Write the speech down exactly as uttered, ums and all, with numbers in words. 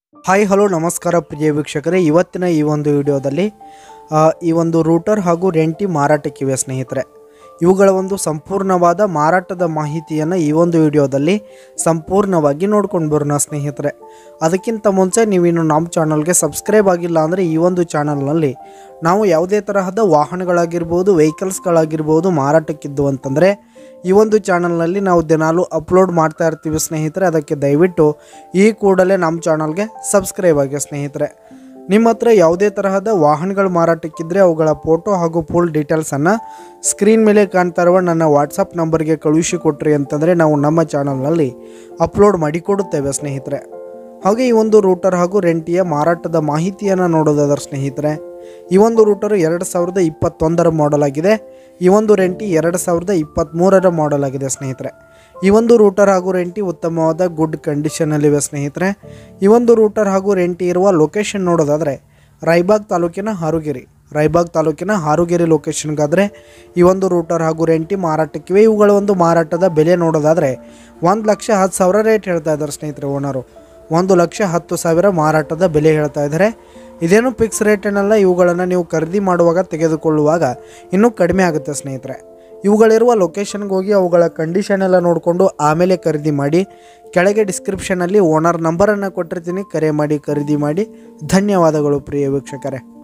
Hi hello ನಮಸ್ಕಾರ ಪ್ರಿಯ ವೀಕ್ಷಕರೇ, ಇವತ್ತಿನ ಈ ಒಂದು ವಿಡಿಯೋದಲ್ಲಿ ಈ ಒಂದು ರೂಟರ್ ಹಾಗೂ ರೆಂಟಿ ಮಾರಾಟಕ್ಕಿವೆ ಸ್ನೇಹಿತರೆ. ಇವುಗಳ ಒಂದು ಸಂಪೂರ್ಣವಾದ ಮಾರಾಟದ ಮಾಹಿತಿಯನ್ನು ಈ ಒಂದು ವಿಡಿಯೋದಲ್ಲಿ ಸಂಪೂರ್ಣವಾಗಿ ನೋಡ್ಕೊಂಡು ಬರೋಣ ಸ್ನೇಹಿತರೆ. ಅದಕ್ಕಿಂತ ಮುಂಚೆ ನೀವಿನ್ನು ನಮ್ಮ ಚಾನಲ್ಗೆ ಸಬ್ಸ್ಕ್ರೈಬ್ ಆಗಿಲ್ಲ ಅಂದರೆ ಈ ಒಂದು ಚಾನಲ್ನಲ್ಲಿ ನಾವು ಯಾವುದೇ ತರಹದ ವಾಹನಗಳಾಗಿರ್ಬೋದು, ವೆಹಿಕಲ್ಸ್ಗಳಾಗಿರ್ಬೋದು ಮಾರಾಟಕ್ಕಿದ್ದು ಅಂತಂದರೆ ಈ ಒಂದು ಚಾನಲ್ನಲ್ಲಿ ನಾವು ದಿನಾಲೂ ಅಪ್ಲೋಡ್ ಮಾಡ್ತಾ ಇರ್ತೀವಿ ಸ್ನೇಹಿತರೆ. ಅದಕ್ಕೆ ದಯವಿಟ್ಟು ಈ ಕೂಡಲೇ ನಮ್ಮ ಚಾನಲ್ಗೆ ಸಬ್ಸ್ಕ್ರೈಬ್ ಆಗಿ ಸ್ನೇಹಿತರೆ. ನಿಮ್ಮ ಹತ್ರ ಯಾವುದೇ ತರಹದ ವಾಹನಗಳು ಮಾರಾಟಕ್ಕಿದ್ದರೆ ಅವುಗಳ ಫೋಟೋ ಹಾಗೂ ಫುಲ್ ಡೀಟೇಲ್ಸನ್ನು ಸ್ಕ್ರೀನ್ ಮೇಲೆ ಕಾಣ್ತಾ ಇರುವ ನನ್ನ ವಾಟ್ಸಪ್ ನಂಬರ್ಗೆ ಕಳುಹಿಸಿ ಕೊಟ್ರಿ ಅಂತಂದರೆ ನಾವು ನಮ್ಮ ಚಾನಲ್ನಲ್ಲಿ ಅಪ್ಲೋಡ್ ಮಾಡಿಕೊಡುತ್ತೇವೆ ಸ್ನೇಹಿತರೆ. ಹಾಗೆ ಈ ಒಂದು ರೂಟರ್ ಹಾಗೂ ರೆಂಟಿಯ ಮಾರಾಟದ ಮಾಹಿತಿಯನ್ನು ನೋಡೋದಾದ್ರೆ ಸ್ನೇಹಿತರೆ, ಈ ಒಂದು ರೂಟರು ಎರಡು ಸಾವಿರದ ಇಪ್ಪತ್ತೊಂದರ ಮಾಡೆಲ್ ಆಗಿದೆ. ಈ ಒಂದು ರೆಂಟಿ ಎರಡು ಸಾವಿರದ ಇಪ್ಪತ್ತ್ಮೂರರ ಮಾಡೆಲ್ ಆಗಿದೆ ಸ್ನೇಹಿತರೆ. ಈ ಒಂದು ರೂಟರ್ ಹಾಗೂ ರೆಂಟಿ ಉತ್ತಮವಾದ ಗುಡ್ ಕಂಡೀಷನಲ್ಲಿವೆ ಸ್ನೇಹಿತರೆ. ಈ ಒಂದು ರೂಟರ್ ಹಾಗೂ ರೆಂಟಿ ಇರುವ ಲೊಕೇಶನ್ ನೋಡೋದಾದರೆ ರಾಯಬಾಗ್ ತಾಲೂಕಿನ ಹಾರುಗೆರೆ ರಾಯಬಾಗ್ ತಾಲೂಕಿನ ಹಾರುಗೆರೆ ಲೊಕೇಶನ್ಗಾದರೆ ಈ ಒಂದು ರೂಟರ್ ಹಾಗೂ ರೆಂಟಿ ಮಾರಾಟಕ್ಕಿವೆ. ಇವುಗಳ ಒಂದು ಮಾರಾಟದ ಬೆಲೆ ನೋಡೋದಾದರೆ ಒಂದು ಲಕ್ಷ ಹತ್ತು ಸಾವಿರ ರೇಟ್ ಹೇಳ್ತಾ ಇದ್ದಾರೆ ಸ್ನೇಹಿತರೆ. ಓನರು ಒಂದು ಲಕ್ಷ ಹತ್ತು ಸಾವಿರ ಮಾರಾಟದ ಬೆಲೆ ಹೇಳ್ತಾ ಇದ್ದಾರೆ. ಇದೇನು ಫಿಕ್ಸ್ ರೇಟೇನಲ್ಲ, ಇವುಗಳನ್ನು ನೀವು ಖರೀದಿ ಮಾಡುವಾಗ ತೆಗೆದುಕೊಳ್ಳುವಾಗ ಇನ್ನೂ ಕಡಿಮೆ ಆಗುತ್ತೆ ಸ್ನೇಹಿತರೆ. ಇವುಗಳಿರುವ ಲೊಕೇಶನ್ಗೆ ಹೋಗಿ ಅವುಗಳ ಕಂಡೀಷನ್ ಎಲ್ಲ ನೋಡಿಕೊಂಡು ಆಮೇಲೆ ಖರೀದಿ ಮಾಡಿ. ಕೆಳಗೆ ಡಿಸ್ಕ್ರಿಪ್ಷನಲ್ಲಿ ಓನರ್ ನಂಬರನ್ನು ಕೊಟ್ಟಿರ್ತೀನಿ, ಕರೆ ಮಾಡಿ ಖರೀದಿ ಮಾಡಿ. ಧನ್ಯವಾದಗಳು ಪ್ರಿಯ ವೀಕ್ಷಕರೇ.